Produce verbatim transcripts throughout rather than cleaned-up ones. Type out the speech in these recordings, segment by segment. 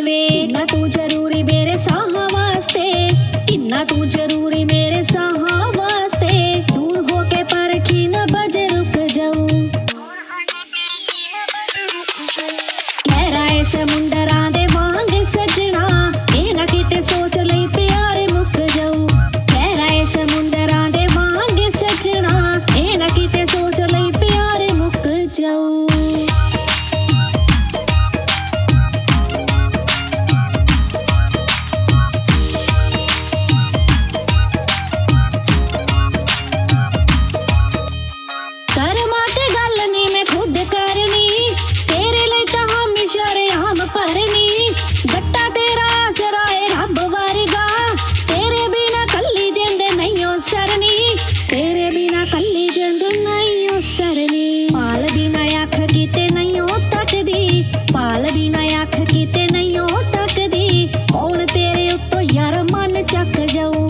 वे किन्ना तू जरूरी मेरे साहा वास्ते, किन्ना तू जरूरी मेरे साहा वास्ते। दूर होके परखी न बजे रुक जाऊं, गहराए समुंदरां दे वांग सजना, ए ना किते सोच लई प्यार मुक जाऊं। गहराए समुंदरां दे वांग सजना, ए ना किते सोच लई प्यार मुक जाऊं। जट्टा तेरा आसरा है रब वर्गा, तेरे बिना कल्ली जिंद नहीं हो सरनी, तेरे बिना कल्ली जिंद नहीं हो सरनी। पाल बिना अख कीते नहीं हो तकदी, पाल बिना अख कीते नहीं हो तकदी। कौन तेरे उत्तो यार मन चक जाऊं,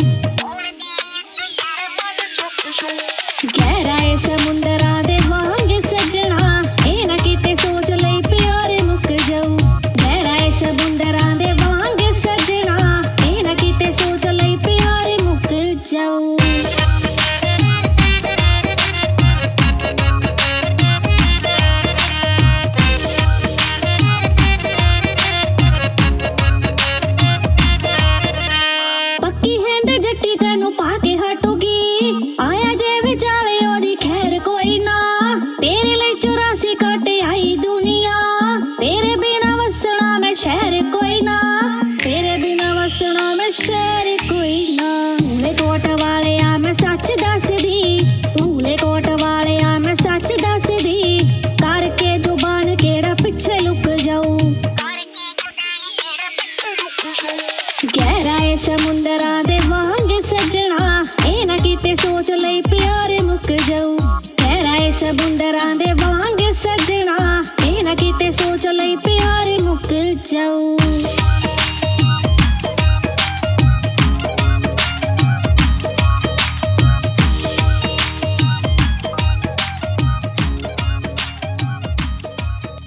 गहराए समुंदरां दे वांग सजना, ए ना किते सोच लई प्यार मुक जाऊं। गहराए समुंदरां दे वांग सजना, ए ना किते सोच लई प्यार मुक जाऊं। पक्की हैंड जट्टी तेनू पाके हटूगी, आया जे विचाले ओदी खैर कोई ना। तेरे लिए चौरासी काटे आई दुनिया, तेरे बिना वसना मैं शहर कोई ना, तेरे बिना वसना मैं शहर कोई ना। भूले कोट वाले आ मैं सच दस दी, भूले कोट वाले आ मैं सच दस दी। करके जुबान केड़ा पिछे लुक जाऊं, गहराए समुंदरां दे वांग सजना, ए ना किते सोच लई प्यार मुक जाऊं। गहराए समुंदरां दे वांग सजना, ए ना किते सोच लई प्यार मुक जाऊं।